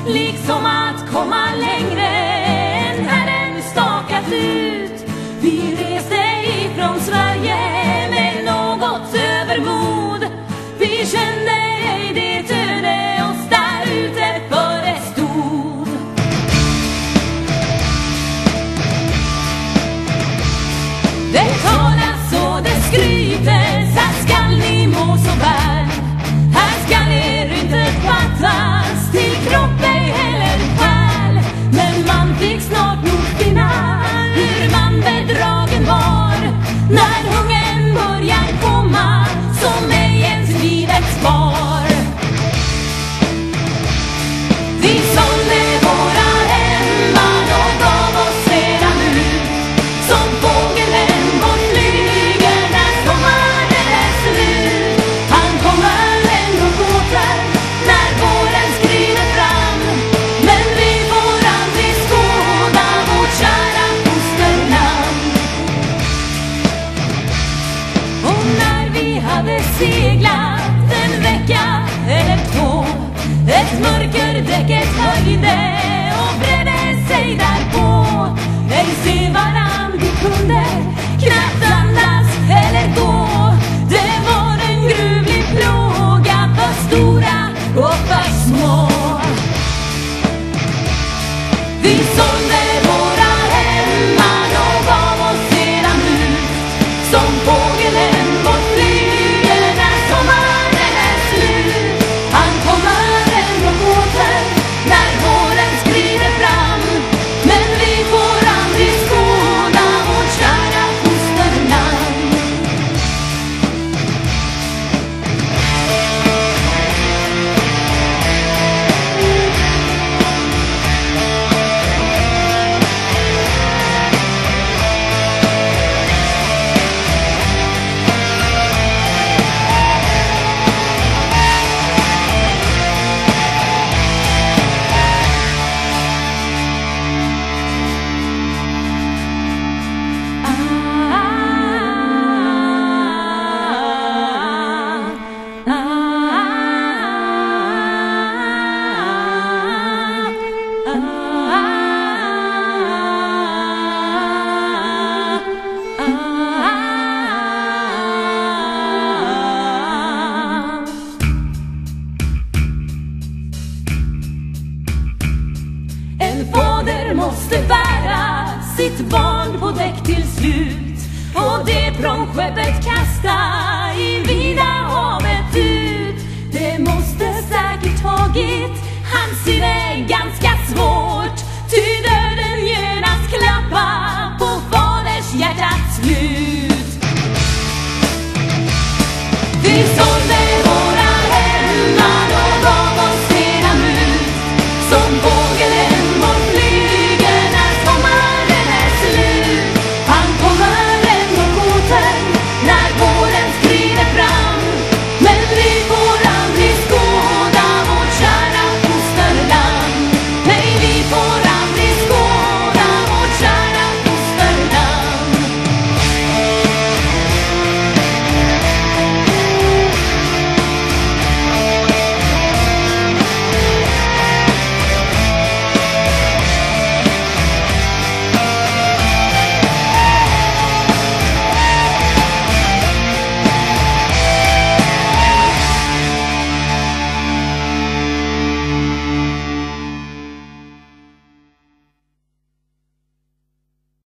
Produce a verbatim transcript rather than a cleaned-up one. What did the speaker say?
liksom att komma längre än Herren stakat ut. Vi reste ifrån Sverige med något övermod. Vi kände ej det öde oss där ute före stod. Det talas och det skrytes, här skall ni må så väl. Här skall er inte fattas till kropp ej heller själ. Men man fick snart nog finna hur man bedragen var, när hungern börjar komma som ej ens vid ett spar. Vi sålde våra hemman och gav oss sedan ut, som fågelen vår flyger när sommaren är slut. Han kommer ändå åter när våren skrider fram, men vi får aldrig skåda vårt kära fosterland. Och när vi hade seglat en vecka eller två, ett mörkerdäcket höjde och bredde sig därpå. Ej se varann vi kunde, knappt andas eller gå. Det var en gruvlig plåga för stora och för små. Vi sålde våra hemman och gav oss sedan ut, som fågelen vår flyger när sommaren är slut. Han kommer ändå åter när våren skrider fram, men vi får aldrig skåda vårt kära fosterland. En fader måste bära sitt barn på däck till slut, och det prångskeppet kasta i vida havet ut. Det måste säkert tagit hans iväg ganska svårt.